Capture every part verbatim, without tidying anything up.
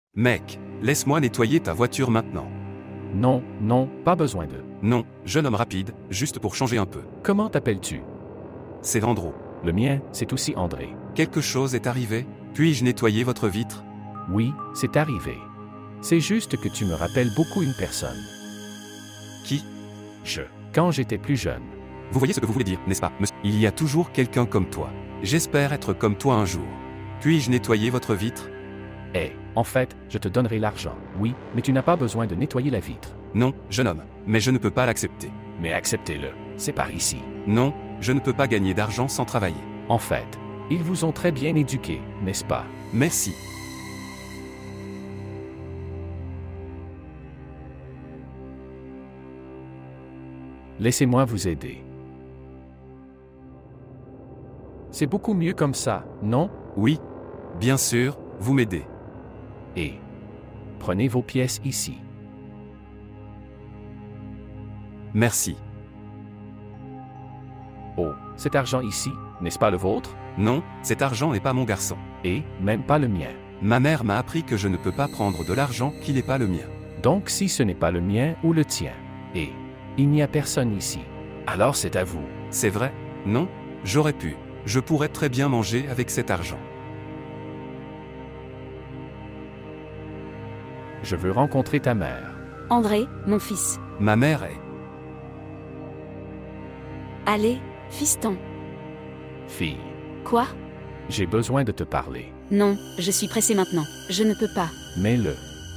Mec, laisse-moi nettoyer ta voiture maintenant. Non, non, pas besoin de. Non, jeune homme rapide, juste pour changer un peu. Comment t'appelles-tu? C'est Andro. Le mien, c'est aussi André. Quelque chose est arrivé? Puis-je nettoyer votre vitre? Oui, c'est arrivé. C'est juste que tu me rappelles beaucoup une personne. Qui? Je. Quand j'étais plus jeune. Vous voyez ce que vous voulez dire, n'est-ce pas, monsieur? Il y a toujours quelqu'un comme toi. J'espère être comme toi un jour. Puis-je nettoyer votre vitre? Eh, en fait, je te donnerai l'argent. Oui, mais tu n'as pas besoin de nettoyer la vitre. Non, jeune homme, mais je ne peux pas l'accepter. Mais acceptez-le. C'est par ici. Non, je ne peux pas gagner d'argent sans travailler. En fait, ils vous ont très bien éduqué, n'est-ce pas? Merci. Laissez-moi vous aider. C'est beaucoup mieux comme ça, non? Oui. Bien sûr, vous m'aidez. Et prenez vos pièces ici. Merci. Oh, cet argent ici, n'est-ce pas le vôtre? Non, cet argent n'est pas mon garçon. Et même pas le mien. Ma mère m'a appris que je ne peux pas prendre de l'argent qui n'est pas le mien. Donc si ce n'est pas le mien ou le tien, et il n'y a personne ici, alors c'est à vous. C'est vrai? Non? J'aurais pu. Je pourrais très bien manger avec cet argent. Je veux rencontrer ta mère. André, mon fils. Ma mère est... Allez, fiston. Fille, Quoi? j'ai besoin de te parler. Non, je suis pressée maintenant. Je ne peux pas. Mets-le.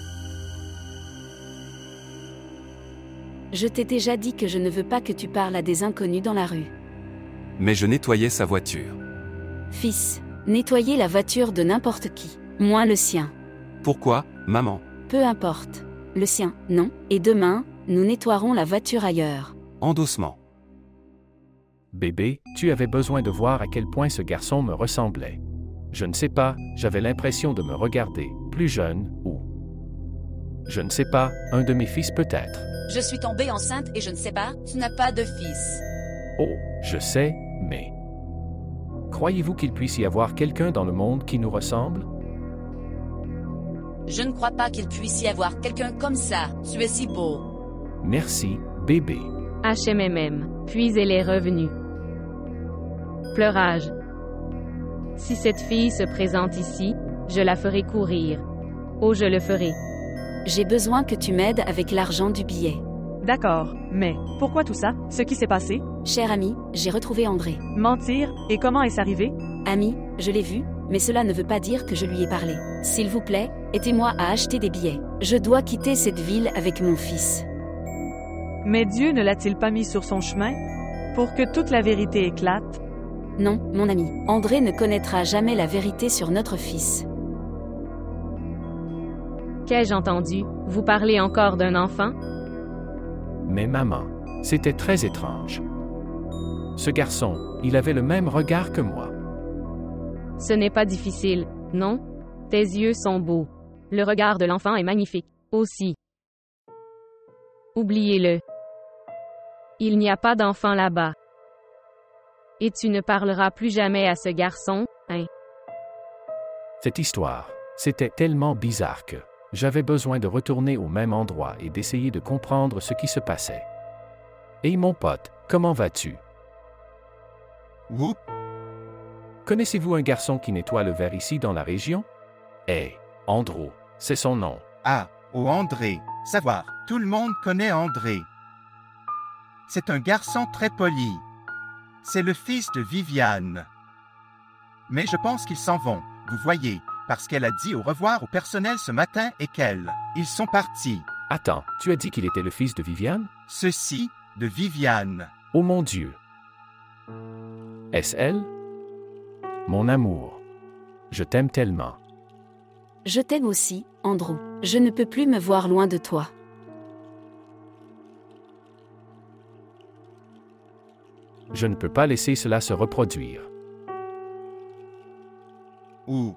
Je t'ai déjà dit que je ne veux pas que tu parles à des inconnus dans la rue. Mais je nettoyais sa voiture. Fils, nettoyer la voiture de n'importe qui. Moins le sien. Pourquoi, maman? Peu importe. Le sien, non. Et demain, nous nettoierons la voiture ailleurs. Endossement. Bébé, tu avais besoin de voir à quel point ce garçon me ressemblait. Je ne sais pas, j'avais l'impression de me regarder, plus jeune, ou... Je ne sais pas, un de mes fils peut-être. Je suis tombée enceinte et je ne sais pas, tu n'as pas de fils. Oh, je sais, mais... Croyez-vous qu'il puisse y avoir quelqu'un dans le monde qui nous ressemble? Je ne crois pas qu'il puisse y avoir quelqu'un comme ça, tu es si beau. Merci, bébé. H M M M, puis elle est revenue. Pleurage. Si cette fille se présente ici, je la ferai courir. Oh, je le ferai. J'ai besoin que tu m'aides avec l'argent du billet. D'accord, mais pourquoi tout ça? Ce qui s'est passé? Cher ami, j'ai retrouvé André. Mentir? Et comment est-ce arrivé? Ami, je l'ai vu, mais cela ne veut pas dire que je lui ai parlé. S'il vous plaît, aidez-moi à acheter des billets. Je dois quitter cette ville avec mon fils. Mais Dieu ne l'a-t-il pas mis sur son chemin? Pour que toute la vérité éclate? Non, mon ami, André ne connaîtra jamais la vérité sur notre fils. Qu'ai-je entendu? Vous parlez encore d'un enfant? Mais maman, c'était très étrange. Ce garçon, il avait le même regard que moi. Ce n'est pas difficile, non? Tes yeux sont beaux. Le regard de l'enfant est magnifique, aussi. Oubliez-le. Il n'y a pas d'enfant là-bas. Et tu ne parleras plus jamais à ce garçon, hein? Cette histoire, c'était tellement bizarre que j'avais besoin de retourner au même endroit et d'essayer de comprendre ce qui se passait. Hey mon pote, comment vas-tu? Whoop. Connaissez-vous un garçon qui nettoie le verre ici dans la région? Hey, Andro, c'est son nom. Ah, oh André, savoir, tout le monde connaît André. C'est un garçon très poli. C'est le fils de Viviane. Mais je pense qu'ils s'en vont, vous voyez, parce qu'elle a dit au revoir au personnel ce matin et qu'elle, ils sont partis. Attends, tu as dit qu'il était le fils de Viviane? Ceci, de Viviane. Oh mon Dieu! Est-ce elle? Mon amour. Je t'aime tellement. Je t'aime aussi, Andrew. Je ne peux plus me voir loin de toi. Je ne peux pas laisser cela se reproduire. Ou...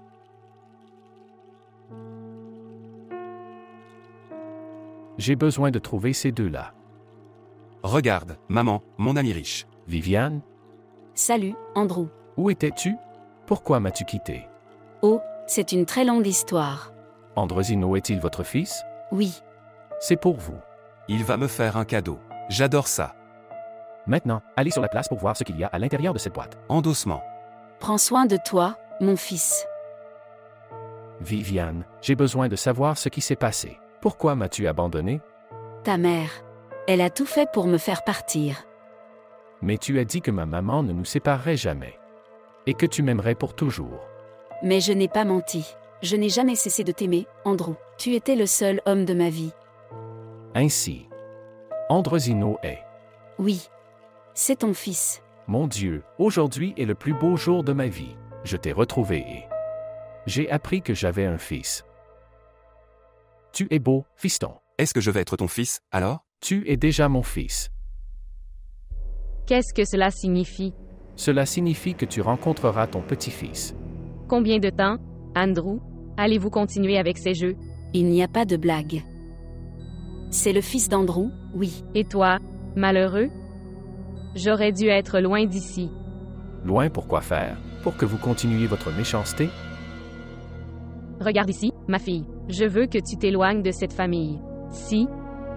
J'ai besoin de trouver ces deux-là. Regarde, maman, mon ami riche. Viviane? Salut, Andrew. Où étais-tu? Pourquoi m'as-tu quitté? Oh, c'est une très longue histoire. Androsino est-il votre fils? Oui. C'est pour vous. Il va me faire un cadeau. J'adore ça. Maintenant, allez sur la place pour voir ce qu'il y a à l'intérieur de cette boîte. Endossement. Prends soin de toi, mon fils. Viviane, j'ai besoin de savoir ce qui s'est passé. Pourquoi m'as-tu abandonné? Ta mère. Elle a tout fait pour me faire partir. Mais tu as dit que ma maman ne nous séparerait jamais. Et que tu m'aimerais pour toujours. Mais je n'ai pas menti. Je n'ai jamais cessé de t'aimer, Andrew. Tu étais le seul homme de ma vie. Ainsi, Androsino est. Oui. C'est ton fils. Mon Dieu, aujourd'hui est le plus beau jour de ma vie. Je t'ai retrouvé et j'ai appris que j'avais un fils. Tu es beau, fiston. Est-ce que je vais être ton fils, alors? Tu es déjà mon fils. Qu'est-ce que cela signifie? Cela signifie que tu rencontreras ton petit-fils. Combien de temps, Andrew? Allez-vous continuer avec ces jeux? Il n'y a pas de blague. C'est le fils d'Andrew, oui. Et toi, malheureux? J'aurais dû être loin d'ici. Loin pour quoi faire? Pour que vous continuiez votre méchanceté? Regarde ici, ma fille. Je veux que tu t'éloignes de cette famille. Si,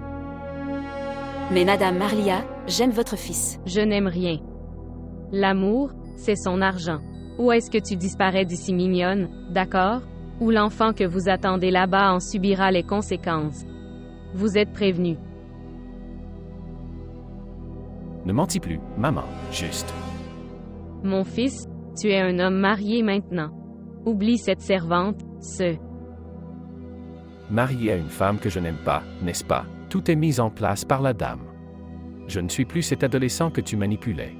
Mais Madame Marlia, j'aime votre fils. je n'aime rien. L'amour, c'est son argent. Ou est-ce que tu disparais d'ici mignonne, d'accord? Ou l'enfant que vous attendez là-bas en subira les conséquences. Vous êtes prévenus. Ne mentis plus, maman, juste. Mon fils, tu es un homme marié maintenant. Oublie cette servante, ce. Marié à une femme que je n'aime pas, n'est-ce pas? Tout est mis en place par la dame. Je ne suis plus cet adolescent que tu manipulais.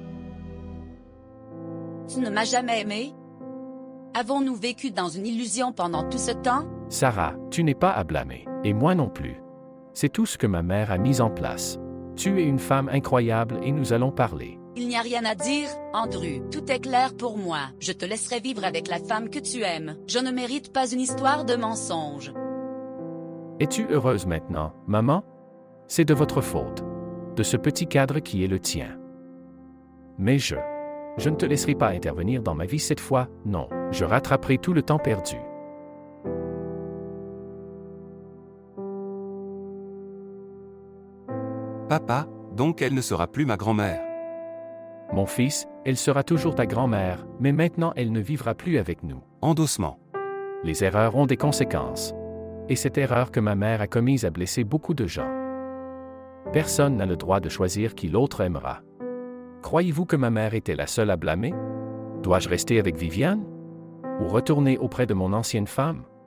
Tu ne m'as jamais aimé? Avons-nous vécu dans une illusion pendant tout ce temps? Sarah, tu n'es pas à blâmer, et moi non plus. C'est tout ce que ma mère a mis en place. Tu es une femme incroyable et nous allons parler. Il n'y a rien à dire, Andrew. Tout est clair pour moi. Je te laisserai vivre avec la femme que tu aimes. Je ne mérite pas une histoire de mensonge. Es-tu heureuse maintenant, maman? C'est de votre faute. De ce petit cadre qui est le tien. Mais je... Je ne te laisserai pas intervenir dans ma vie cette fois, non. Je rattraperai tout le temps perdu. Papa, donc elle ne sera plus ma grand-mère. Mon fils, elle sera toujours ta grand-mère, mais maintenant elle ne vivra plus avec nous. Endossement. Les erreurs ont des conséquences. Et cette erreur que ma mère a commise a blessé beaucoup de gens. Personne n'a le droit de choisir qui l'autre aimera. Croyez-vous que ma mère était la seule à blâmer? Dois-je rester avec Viviane? Ou retourner auprès de mon ancienne femme?